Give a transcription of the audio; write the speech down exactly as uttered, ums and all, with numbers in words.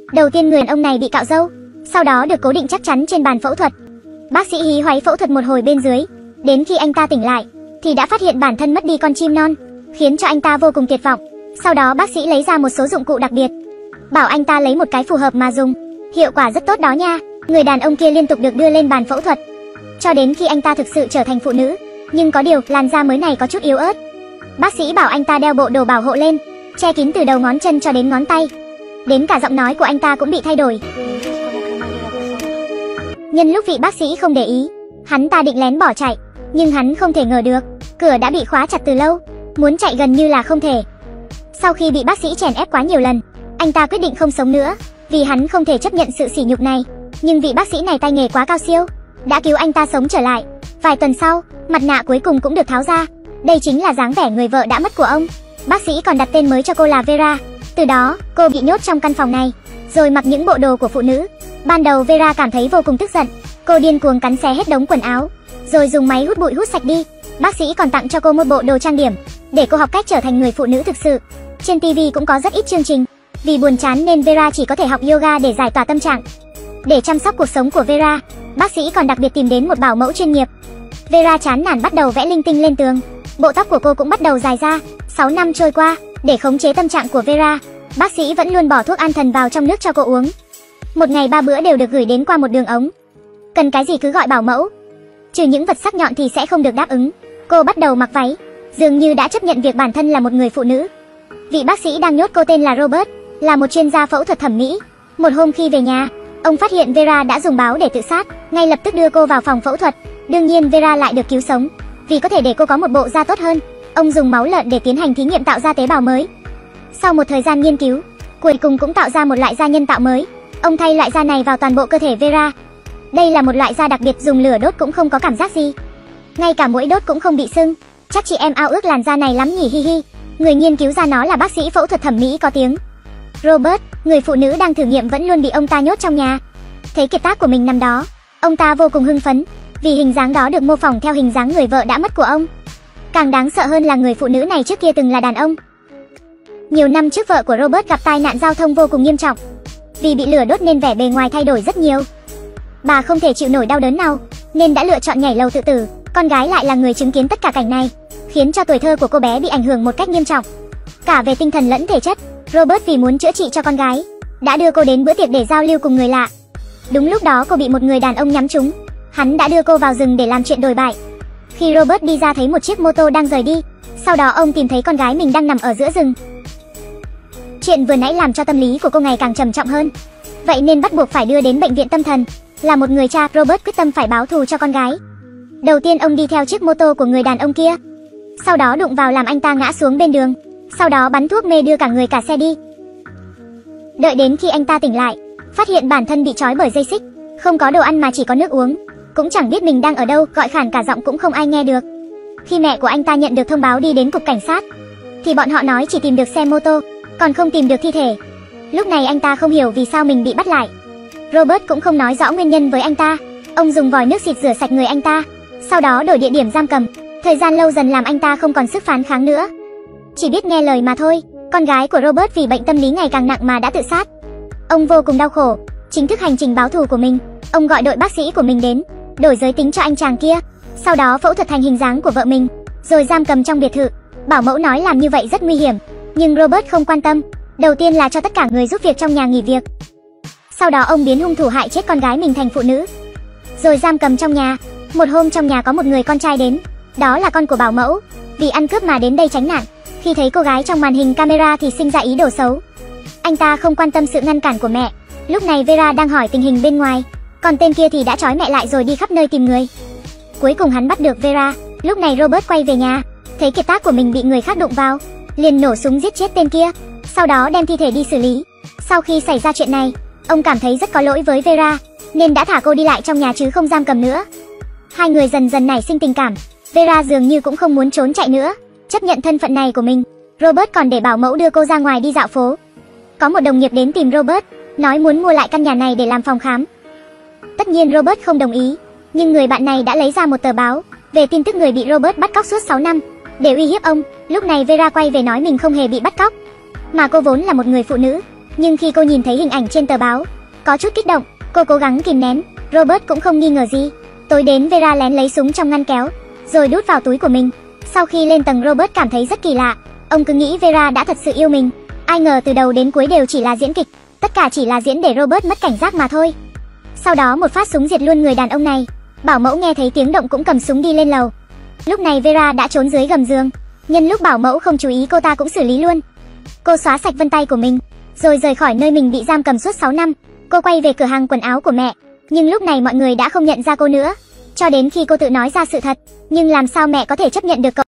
Đầu tiên người đàn ông này bị cạo râu, sau đó được cố định chắc chắn trên bàn phẫu thuật. Bác sĩ hí hoáy phẫu thuật một hồi bên dưới, đến khi anh ta tỉnh lại thì đã phát hiện bản thân mất đi con chim non, khiến cho anh ta vô cùng tuyệt vọng. Sau đó bác sĩ lấy ra một số dụng cụ đặc biệt, bảo anh ta lấy một cái phù hợp mà dùng. Hiệu quả rất tốt đó nha. Người đàn ông kia liên tục được đưa lên bàn phẫu thuật cho đến khi anh ta thực sự trở thành phụ nữ. Nhưng có điều, làn da mới này có chút yếu ớt. Bác sĩ bảo anh ta đeo bộ đồ bảo hộ lên, che kín từ đầu ngón chân cho đến ngón tay. Đến cả giọng nói của anh ta cũng bị thay đổi. Nhân lúc vị bác sĩ không để ý, hắn ta định lén bỏ chạy, nhưng hắn không thể ngờ được cửa đã bị khóa chặt từ lâu, muốn chạy gần như là không thể. Sau khi bị bác sĩ chèn ép quá nhiều lần, anh ta quyết định không sống nữa, vì hắn không thể chấp nhận sự sỉ nhục này. Nhưng vị bác sĩ này tay nghề quá cao siêu, đã cứu anh ta sống trở lại. Vài tuần sau, mặt nạ cuối cùng cũng được tháo ra. Đây chính là dáng vẻ người vợ đã mất của ông. Bác sĩ còn đặt tên mới cho cô là Vera. Từ đó, cô bị nhốt trong căn phòng này, rồi mặc những bộ đồ của phụ nữ. Ban đầu Vera cảm thấy vô cùng tức giận, cô điên cuồng cắn xé hết đống quần áo, rồi dùng máy hút bụi hút sạch đi. Bác sĩ còn tặng cho cô một bộ đồ trang điểm, để cô học cách trở thành người phụ nữ thực sự. Trên ti vi cũng có rất ít chương trình. Vì buồn chán nên Vera chỉ có thể học yoga để giải tỏa tâm trạng. Để chăm sóc cuộc sống của Vera, bác sĩ còn đặc biệt tìm đến một bảo mẫu chuyên nghiệp. Vera chán nản bắt đầu vẽ linh tinh lên tường. Bộ tóc của cô cũng bắt đầu dài ra. sáu năm trôi qua, để khống chế tâm trạng của Vera, bác sĩ vẫn luôn bỏ thuốc an thần vào trong nước cho cô uống. Một ngày ba bữa đều được gửi đến qua một đường ống. Cần cái gì cứ gọi bảo mẫu, trừ những vật sắc nhọn thì sẽ không được đáp ứng. Cô bắt đầu mặc váy, dường như đã chấp nhận việc bản thân là một người phụ nữ. Vị bác sĩ đang nhốt cô tên là Robert, là một chuyên gia phẫu thuật thẩm mỹ. Một hôm khi về nhà, ông phát hiện Vera đã dùng báo để tự sát, ngay lập tức đưa cô vào phòng phẫu thuật. Đương nhiên Vera lại được cứu sống, vì có thể để cô có một bộ da tốt hơn. Ông dùng máu lợn để tiến hành thí nghiệm tạo ra tế bào mới. Sau một thời gian nghiên cứu, cuối cùng cũng tạo ra một loại da nhân tạo mới. Ông thay loại da này vào toàn bộ cơ thể Vera. Đây là một loại da đặc biệt, dùng lửa đốt cũng không có cảm giác gì, ngay cả mũi đốt cũng không bị sưng. Chắc chị em ao ước làn da này lắm nhỉ, hi hi. Người nghiên cứu ra nó là bác sĩ phẫu thuật thẩm mỹ có tiếng. Robert, người phụ nữ đang thử nghiệm, vẫn luôn bị ông ta nhốt trong nhà. Thấy kiệt tác của mình nằm đó, ông ta vô cùng hưng phấn, vì hình dáng đó được mô phỏng theo hình dáng người vợ đã mất của ông. Càng đáng sợ hơn là người phụ nữ này trước kia từng là đàn ông. Nhiều năm trước vợ của Robert gặp tai nạn giao thông vô cùng nghiêm trọng. Vì bị lửa đốt nên vẻ bề ngoài thay đổi rất nhiều. Bà không thể chịu nổi đau đớn nào, nên đã lựa chọn nhảy lầu tự tử. Con gái lại là người chứng kiến tất cả cảnh này, khiến cho tuổi thơ của cô bé bị ảnh hưởng một cách nghiêm trọng, cả về tinh thần lẫn thể chất. Robert vì muốn chữa trị cho con gái, đã đưa cô đến bữa tiệc để giao lưu cùng người lạ. Đúng lúc đó cô bị một người đàn ông nhắm trúng. Hắn đã đưa cô vào rừng để làm chuyện đồi bại. Khi Robert đi ra thấy một chiếc mô tô đang rời đi. Sau đó ông tìm thấy con gái mình đang nằm ở giữa rừng. Chuyện vừa nãy làm cho tâm lý của cô ngày càng trầm trọng hơn, vậy nên bắt buộc phải đưa đến bệnh viện tâm thần. Là một người cha, Robert quyết tâm phải báo thù cho con gái. Đầu tiên ông đi theo chiếc mô tô của người đàn ông kia, sau đó đụng vào làm anh ta ngã xuống bên đường. Sau đó bắn thuốc mê đưa cả người cả xe đi. Đợi đến khi anh ta tỉnh lại, phát hiện bản thân bị trói bởi dây xích, không có đồ ăn mà chỉ có nước uống, cũng chẳng biết mình đang ở đâu, gọi khản cả giọng cũng không ai nghe được. Khi mẹ của anh ta nhận được thông báo đi đến cục cảnh sát, thì bọn họ nói chỉ tìm được xe mô tô, còn không tìm được thi thể. Lúc này anh ta không hiểu vì sao mình bị bắt lại. Robert cũng không nói rõ nguyên nhân với anh ta. Ông dùng vòi nước xịt rửa sạch người anh ta, sau đó đổi địa điểm giam cầm. Thời gian lâu dần làm anh ta không còn sức phản kháng nữa, chỉ biết nghe lời mà thôi. Con gái của Robert vì bệnh tâm lý ngày càng nặng mà đã tự sát. Ông vô cùng đau khổ. Chính thức hành trình báo thù của mình, ông gọi đội bác sĩ của mình đến, đổi giới tính cho anh chàng kia, sau đó phẫu thuật thành hình dáng của vợ mình, rồi giam cầm trong biệt thự. Bảo mẫu nói làm như vậy rất nguy hiểm, nhưng Robert không quan tâm. Đầu tiên là cho tất cả người giúp việc trong nhà nghỉ việc. Sau đó ông biến hung thủ hại chết con gái mình thành phụ nữ, rồi giam cầm trong nhà. Một hôm trong nhà có một người con trai đến, đó là con của bảo mẫu, vì ăn cướp mà đến đây tránh nạn. Khi thấy cô gái trong màn hình camera thì sinh ra ý đồ xấu. Anh ta không quan tâm sự ngăn cản của mẹ. Lúc này Vera đang hỏi tình hình bên ngoài, còn tên kia thì đã trói mẹ lại rồi đi khắp nơi tìm người. Cuối cùng hắn bắt được Vera. Lúc này Robert quay về nhà, thấy kiệt tác của mình bị người khác đụng vào, liền nổ súng giết chết tên kia, sau đó đem thi thể đi xử lý. Sau khi xảy ra chuyện này, ông cảm thấy rất có lỗi với Vera, nên đã thả cô đi lại trong nhà chứ không giam cầm nữa. Hai người dần dần nảy sinh tình cảm. Vera dường như cũng không muốn trốn chạy nữa, chấp nhận thân phận này của mình. Robert còn để bảo mẫu đưa cô ra ngoài đi dạo phố. Có một đồng nghiệp đến tìm Robert, nói muốn mua lại căn nhà này để làm phòng khám. Tất nhiên Robert không đồng ý, nhưng người bạn này đã lấy ra một tờ báo về tin tức người bị Robert bắt cóc suốt sáu năm, để uy hiếp ông. Lúc này Vera quay về nói mình không hề bị bắt cóc, mà cô vốn là một người phụ nữ, Nhưng khi cô nhìn thấy hình ảnh trên tờ báo, có chút kích động, cô cố gắng kìm nén. Robert cũng không nghi ngờ gì. Tối đến Vera lén lấy súng trong ngăn kéo, rồi đút vào túi của mình. Sau khi lên tầng, Robert cảm thấy rất kỳ lạ. Ông cứ nghĩ Vera đã thật sự yêu mình. Ai ngờ từ đầu đến cuối đều chỉ là diễn kịch. Tất cả chỉ là diễn để Robert mất cảnh giác mà thôi. Sau đó một phát súng diệt luôn người đàn ông này. Bảo mẫu nghe thấy tiếng động cũng cầm súng đi lên lầu. Lúc này Vera đã trốn dưới gầm giường. Nhân lúc bảo mẫu không chú ý, cô ta cũng xử lý luôn. Cô xóa sạch vân tay của mình, rồi rời khỏi nơi mình bị giam cầm suốt sáu năm. Cô quay về cửa hàng quần áo của mẹ. Nhưng lúc này mọi người đã không nhận ra cô nữa, cho đến khi cô tự nói ra sự thật. Nhưng làm sao mẹ có thể chấp nhận được cậu